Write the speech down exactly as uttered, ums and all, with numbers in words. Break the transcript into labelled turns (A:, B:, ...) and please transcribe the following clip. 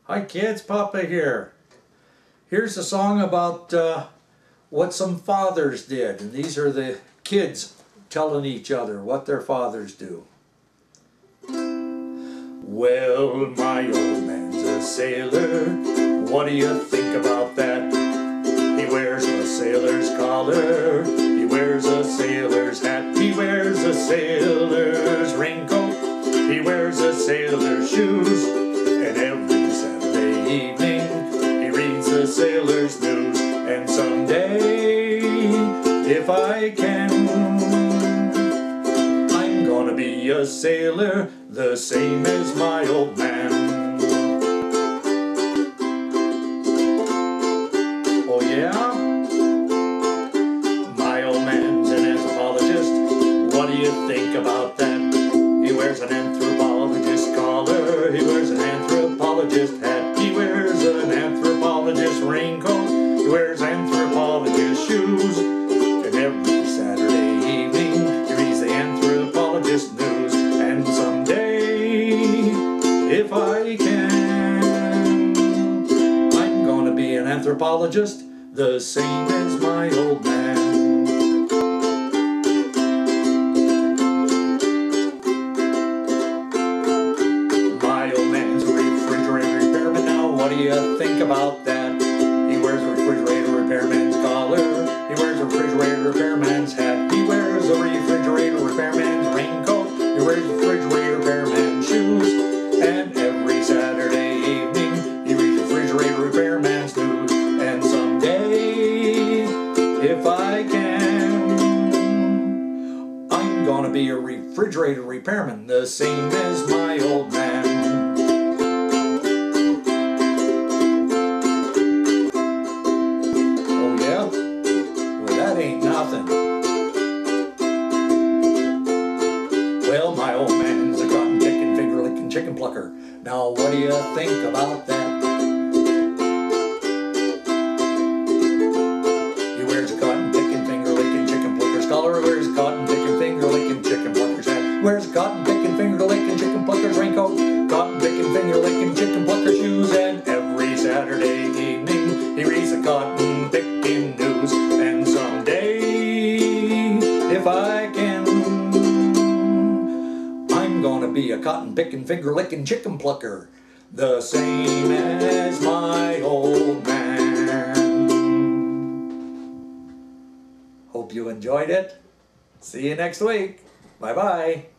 A: Hi kids, Papa here. Here's a song about uh, what some fathers did, and these are the kids telling each other what their fathers do. Well, my old man's a sailor, what do you think about that? He wears a sailor's collar, he wears a sailor's hat, he wears a sailor's raincoat, he wears a sailor's shoes, and every Saturday evening he reads the sailor's news. And someday, if I can, I'm gonna be a sailor the same as my old man. Oh yeah? My old man's an anthropologist, what do you think about that? He wears an anthropologist collar, he wears an anthropologist hat, he wears an anthropologist raincoat, he wears anthropologist shoes, and every Saturday evening he reads the anthropologist news. And someday, if I can, I'm gonna be an anthropologist the same as my old man. My old man's a refrigerator repairman, now what do you think about that? He wears a refrigerator repairman's collar, he wears a refrigerator repairman's hat, he wears a refrigerator repairman's raincoat, he wears a refrigerator repairman's shoes, and every Saturday evening he reads refrigerator repairman's news. And someday, if I can, I'm gonna be a refrigerator repairman the same as my old man. Oh yeah? Well, that ain't nothing. Well, my old man's a cotton picking, finger licking chicken plucker. Now what do you think about that? He wears a cotton picking, finger licking chicken plucker's collar, he wears a cotton picking, finger licking chicken plucker's hat, he wears a cotton picking, finger licking chicken plucker's raincoat, cotton picking, finger licking chicken plucker's shoes, and every Saturday evening he reads the cotton picking news. And someday, if I can, I'm gonna be a cotton picking, finger licking chicken plucker the same as my old man. Hope you enjoyed it. See you next week. Bye bye.